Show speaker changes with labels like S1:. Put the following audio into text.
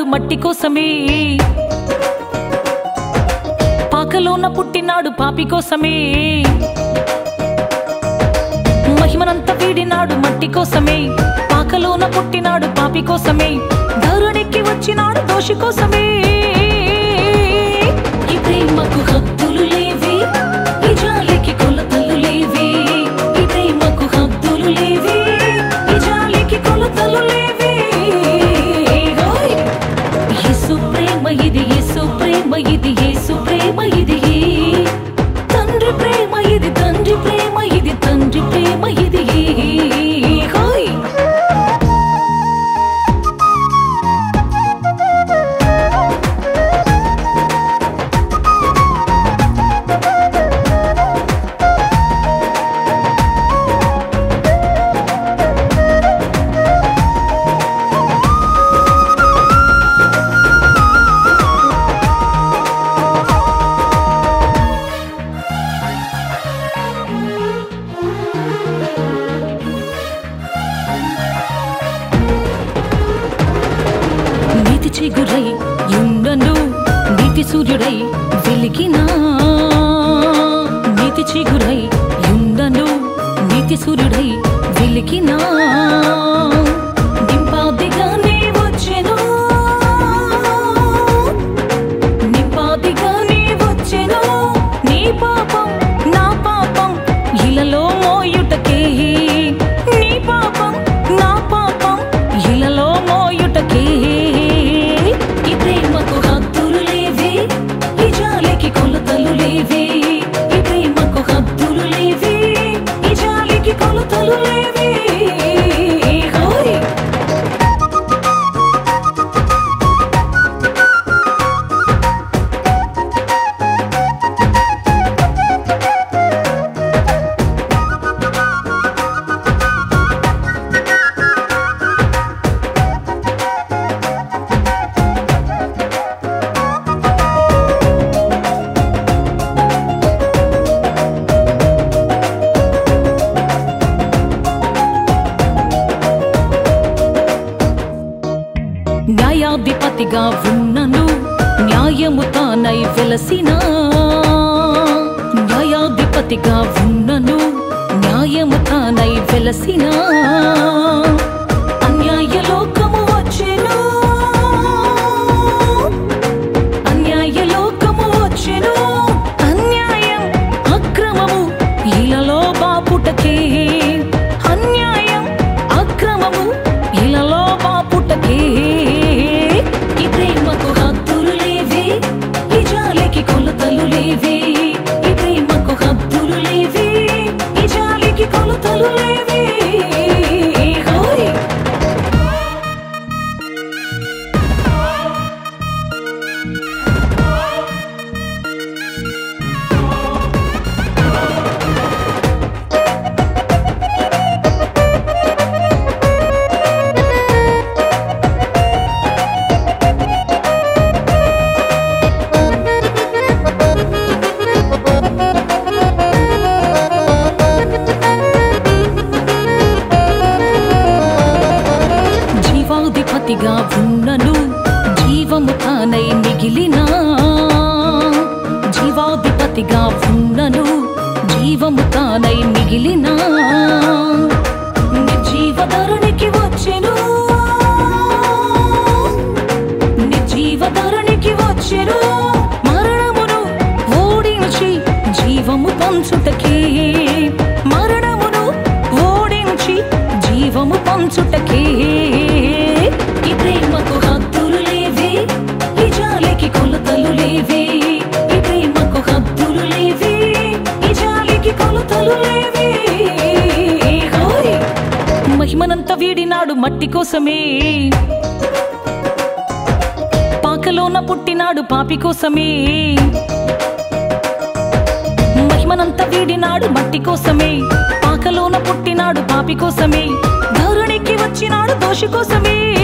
S1: మట్టి కోసమే, పాకలోన పుట్టినాడు పాపి కోసమే, మహిమనంత వీడినాడు మట్టి కోసమే, పాకలోన పుట్టినాడు పాపి కోసమే, ధరణికి వచ్చినాడు దోషి కోసమే. ఈ ప్రేమకు హద్దులు లేవే, ఈ జాలికి కొలతలు లేవే, ఈ ప్రేమకు హద్దులు లేవే, ఈ జాలికి కొలతలు లేవే. యేసు ప్రేమ ఇది, యేసు ప్రేమ ఇది, యేసు ప్రేమ ఇది, తండ్రి ప్రేమ ఇది, తండ్రి ప్రేమ ఇది, తండ్రి ప్రేమ ఇది. చిగురై యుండను నీతి సూర్యుడై వెలిగినా, నీతి చిగురై యుండను నీతి సూర్యుడై వెలిగినా, నింపాదిగానే వచ్చెను, నింపాదిగానే వచ్చెను, నీ పాపం నా పాపం ఇలలో మోయుటకే, నీ పాపం నా పాపం ఇలలో మోయుటకే. ఈ ప్రేమకు హద్దులు లేవే, ఈ జాలికి కొలతలు లేవే, ఈ ప్రేమకు హద్దులు లేవే, ఈ జాలికి కొలతలు లేవే. న్యాయాధిపతిగా ఉన్నను న్యాయము తానై వెలసినా, న్యాయాధిపతిగా ఉన్నను న్యాయము తానై వెలసినా, అన్యాయ లోకము వచ్చెను, అన్యాయ లోకము వచ్చెను, అన్యాయం అక్రమము ఇలలో బాపుటకే, అన్యాయం అక్రమము ఇలలో బాపుటకే. ఈ ప్రేమకు హద్దులు లేవే, ఈ జాలికి కొలతలు లేవే, ఈ ప్రేమకు హద్దులు లేవే, ఈ జాలికి కొలతలు లేవే. జీవాధిపతిగా ఉన్నను జీవము తానై మిగిలినా, జీవాధిపతిగా ఉన్నను జీవము తానై మిగిలినా, నిర్జీవధరణికి వచ్చెను, నిర్జీవధరణికి వచ్చెను, మరణమును ఓడించి జీవము పంచుటకే, మరణమును ఓడించి జీవము పంచుటకే. ఈ ప్రేమకు హద్దులు లేవే, ఈ జాలికి కొలతలు లేవే, ఈ ప్రేమకు హద్దులు లేవే, ఈ జాలికి కొలతలు లేవే. మహిమనంత వీడినాడు మట్టి కోసమే, పాకలోన పుట్టినాడు పాపి కోసమే, మహిమనంత వీడినాడు మట్టి కోసమే, పాకలోన పుట్టినాడు పాపి కోసమే, ధరణికి వచ్చినాడు దోషి కోసమే.